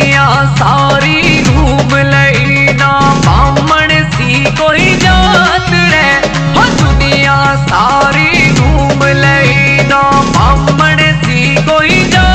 दुनिया सारी घूम लई ना बामण सी कोई जात रे। हो दुनिया सारी घूम लई ना बामण सी कोई जात।